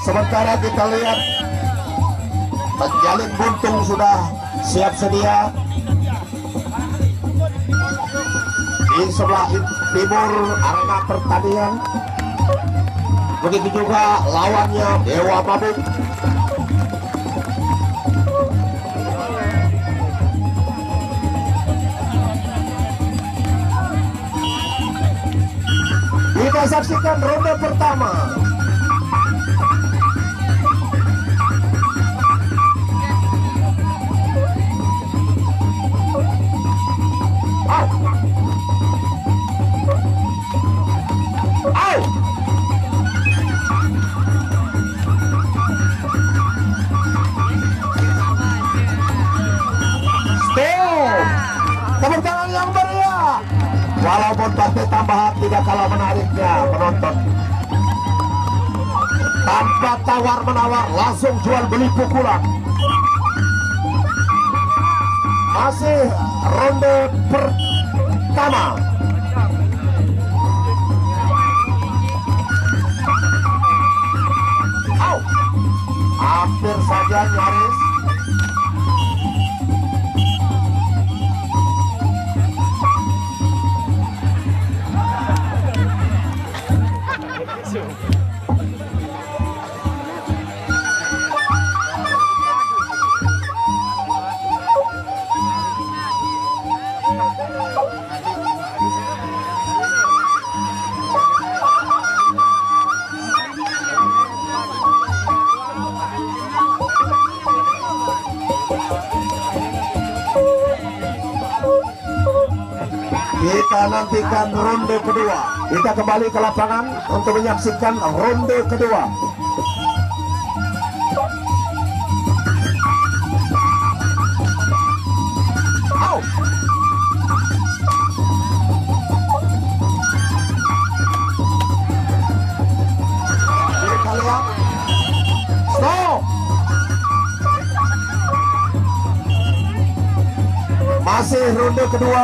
Sementara kita lihat penjalin buntung sudah siap sedia di sebelah timur arena pertandingan. Begitu juga lawannya Dewa Mabuk. Kita saksikan ronde pertama. Tepuk tangan yang meriah. Walaupun partai tambahan tidak kalah menariknya penonton. Tanpa tawar menawar, langsung jual beli pukulan. Masih ronde pertama. Hampir saja nyaris. Kita nantikan ronde kedua. Kita kembali ke lapangan untuk menyaksikan ronde kedua. Kita lihat. Stop. Masih ronde kedua.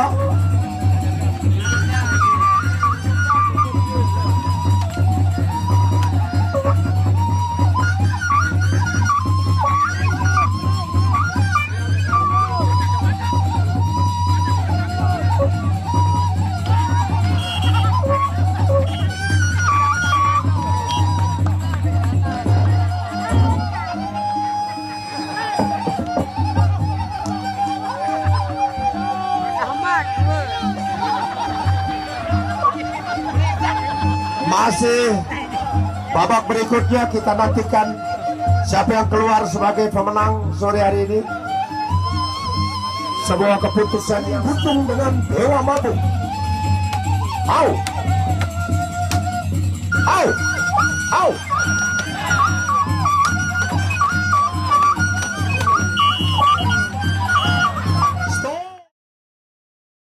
Masih babak berikutnya, kita nantikan siapa yang keluar sebagai pemenang sore hari ini. Sebuah keputusan yang buntung dengan Dewa Mabuk. Au! Au! Au!